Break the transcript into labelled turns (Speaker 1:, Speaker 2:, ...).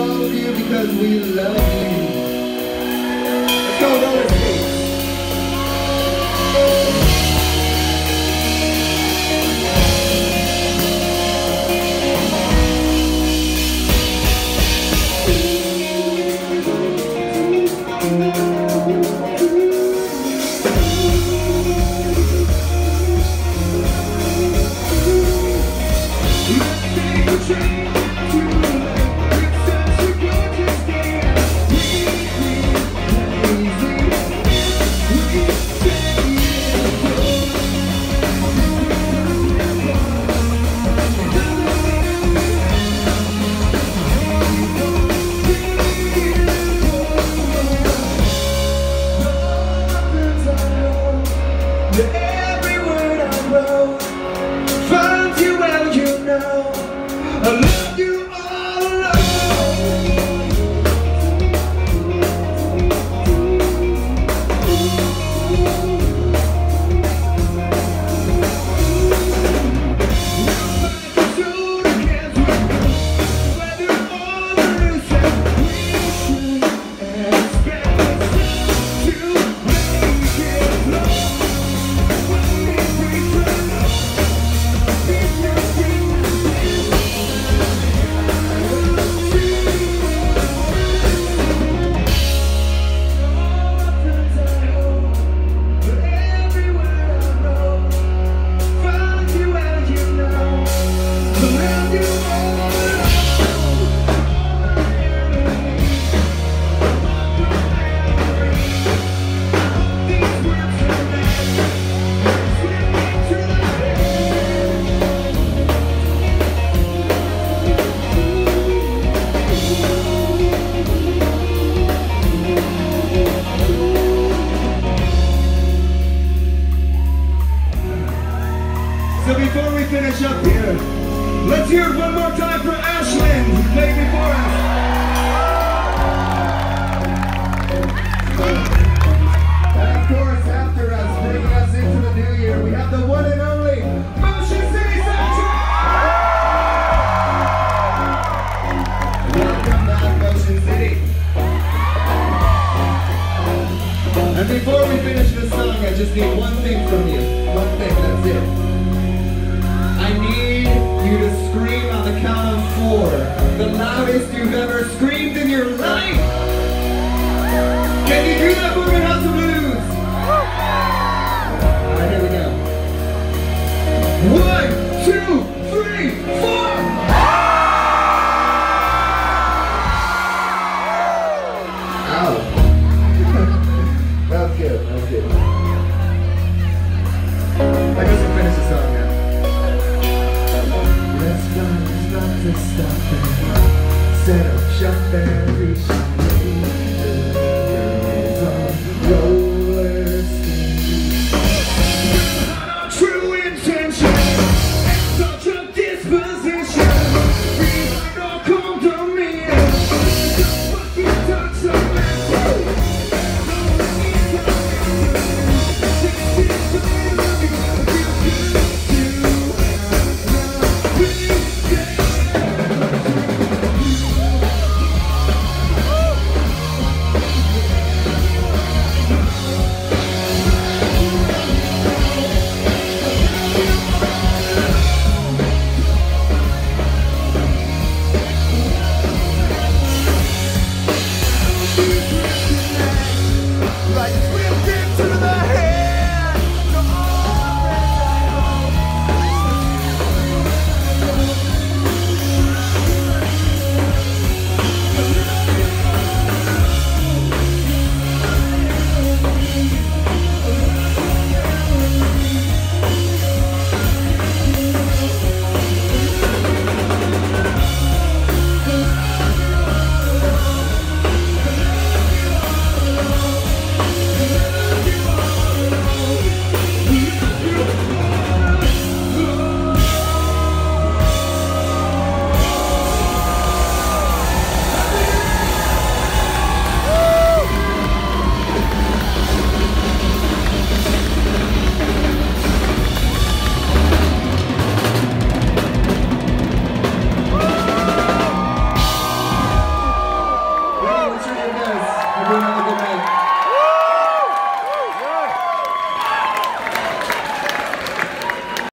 Speaker 1: all of you because we love you. Let's go, Rollerskates. Every word I wrote finds you well, you know. I love you all alone. So against whether all the news we should expect us to make it love. So before we finish up here, let's hear it one more time for Ashlyn, who played before us.